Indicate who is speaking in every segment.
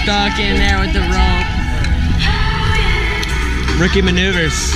Speaker 1: stuck in there with the rope.
Speaker 2: Rookie maneuvers.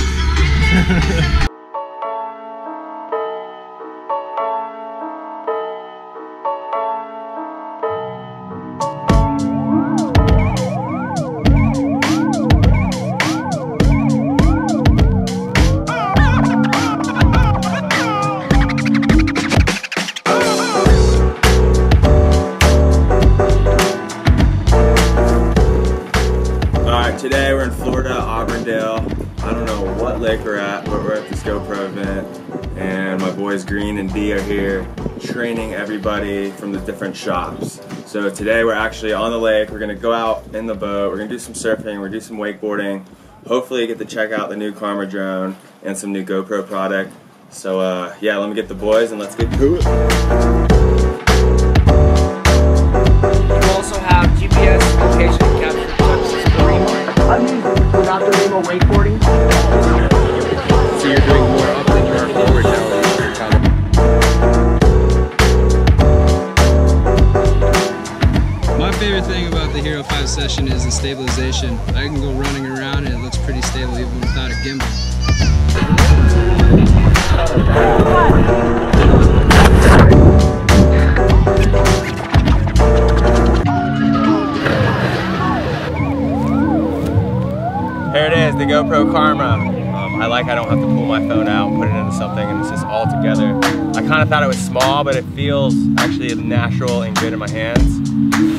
Speaker 3: Today we're in Florida, Auburndale. I don't know what lake we're at, but we're at this Gopro event, and my boys Green and D are here training everybody from the different shops. So today we're actually on the lake. We're gonna go out in the boat. We're gonna do some surfing. We're gonna do some wakeboarding. Hopefully get to check out the new Karma drone and some new GoPro product. So yeah, let me get the boys and let's get to it.
Speaker 1: You also have GPS location capture services for remote.
Speaker 4: I'm using without the remote wakeboarding.
Speaker 2: So you're doing more up than you are forward now. My favorite thing about the Hero 5 session is the stabilization. I can go running around and it looks pretty stable even without a gimbal.
Speaker 3: Here it is, the GoPro Karma. I like I don't have to pull my phone out and put it into something and it's just all together. I kind of thought it was small, but it feels actually natural and good in my hands.